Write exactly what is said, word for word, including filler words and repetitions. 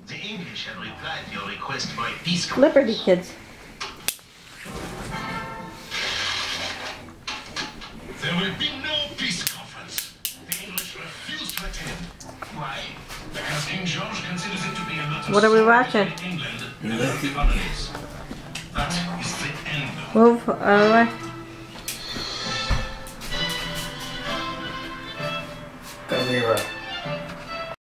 The English have replied to your request for a peace conference. Liberty kids. There will be no peace conference. The English refuse to attend. Why? Because King George considers it to be a matter What are we watching? in England and the colonies. That is the end of it. Move out of the way. Come here.